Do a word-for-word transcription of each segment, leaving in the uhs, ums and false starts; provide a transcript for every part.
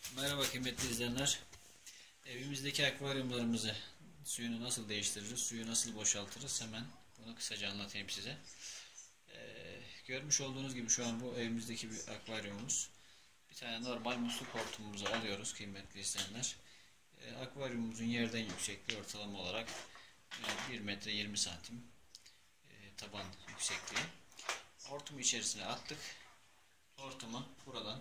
Merhaba kıymetli izleyenler. Evimizdeki akvaryumlarımızı suyunu nasıl değiştiririz, suyu nasıl boşaltırız hemen bunu kısaca anlatayım size. Ee, görmüş olduğunuz gibi şu an bu evimizdeki bir akvaryumumuz. Bir tane normal musluk hortumumuzu alıyoruz kıymetli izleyenler. Ee, akvaryumumuzun yerden yüksekliği ortalama olarak e, bir metre yirmi santim e, taban yüksekliği. Hortumu içerisine attık. Hortumu buradan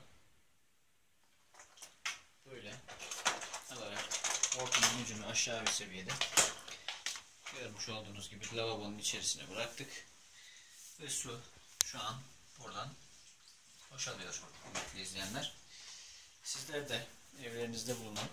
böyle alarak hortumun ucunu aşağı bir seviyede görmüş olduğunuz gibi lavabonun içerisine bıraktık ve su şu an buradan boşalıyor kıymetli izleyenler. Sizler de evlerinizde bulunan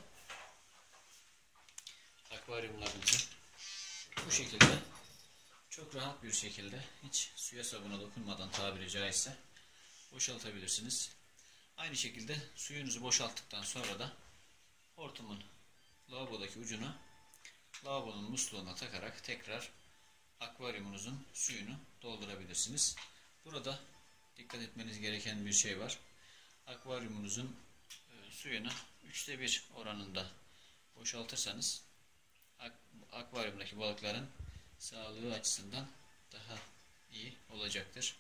akvaryumlarınızı bu şekilde çok rahat bir şekilde hiç suya sabuna dokunmadan tabiri caizse boşaltabilirsiniz. Aynı şekilde suyunuzu boşalttıktan sonra da hortumun lavabodaki ucunu lavabonun musluğuna takarak tekrar akvaryumunuzun suyunu doldurabilirsiniz. Burada dikkat etmeniz gereken bir şey var. Akvaryumunuzun e, suyunu üçte bir oranında boşaltırsanız ak akvaryumdaki balıkların sağlığı açısından daha iyi olacaktır.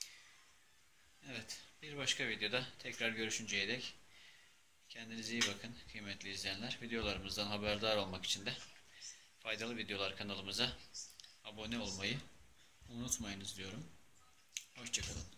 Evet, bir başka videoda tekrar görüşünceye dek kendinize iyi bakın kıymetli izleyenler. Videolarımızdan haberdar olmak için de faydalı videolar kanalımıza abone olmayı unutmayınız diyorum. Hoşça kalın.